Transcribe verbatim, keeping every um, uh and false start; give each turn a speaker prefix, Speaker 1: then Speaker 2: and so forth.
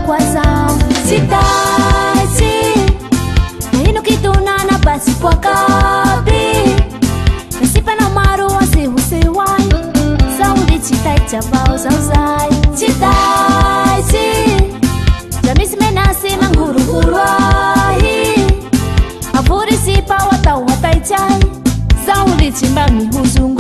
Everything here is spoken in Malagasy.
Speaker 1: kwazao sitaisi naino kituna na basi kwa kabi nasipa na maru wasi husewai saundi citai cabau zauzai citaisi jamis menasi manghuru-huruahi apuri sipa watau watai cai saundi cimbami huzungu